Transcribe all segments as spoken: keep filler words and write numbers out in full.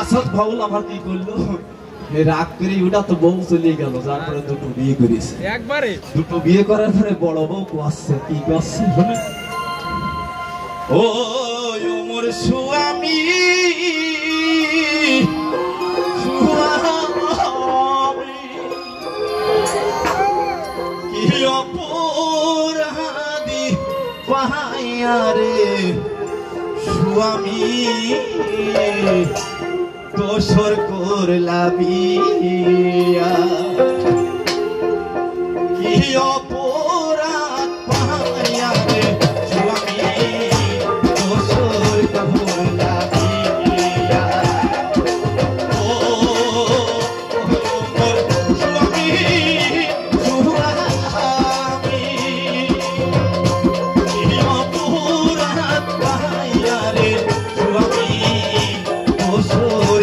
Asad vowel আমার কি করলো রাগ করে ওটা তো বউ চলে গেল যার পরে দুটো বিয়ে করেছে একবারে দুটো বিয়ে করার পরে বড় বউ আসছে কি করছে ও মোর স্বামী কি অপরাধী পাহাইয়া রে স্বামী দোসর করলা বিয়া কি অপরাধ পাইয়া রে স্বামী দোসর করলা বিয়া ও মোর স্বামী স্বামী কি অপরাধ পাইয়া রে স্বামী দোসর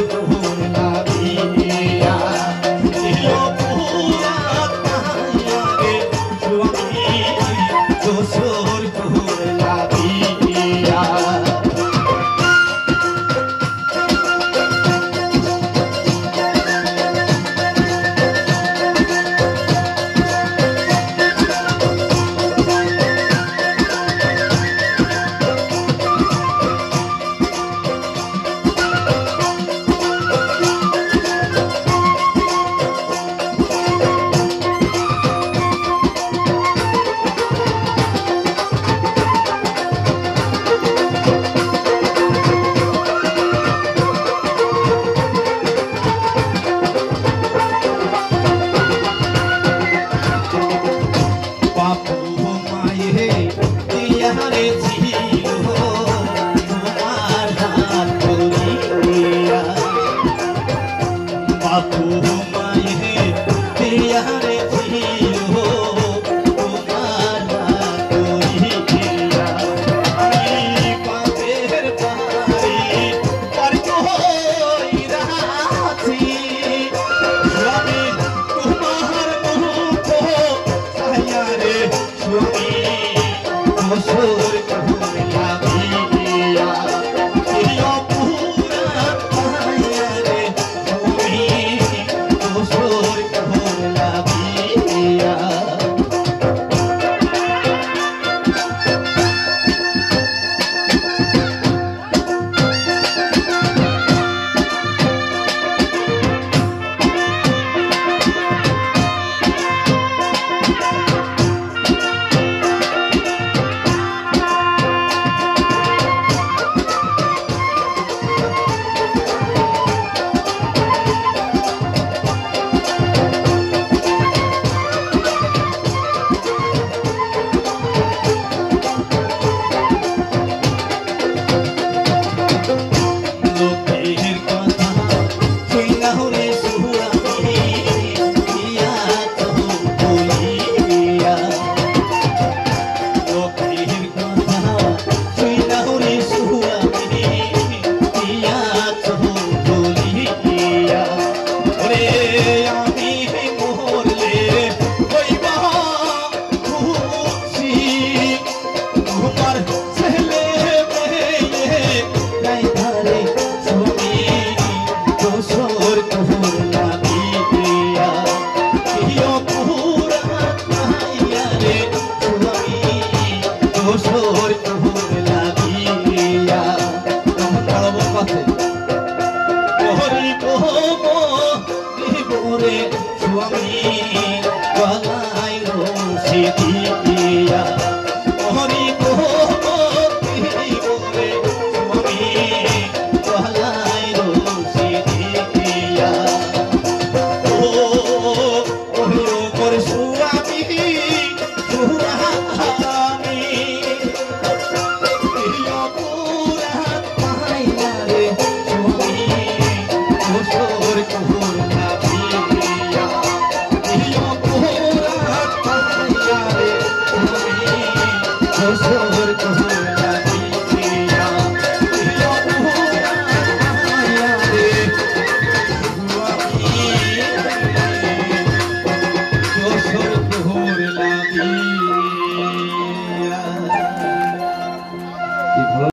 Swami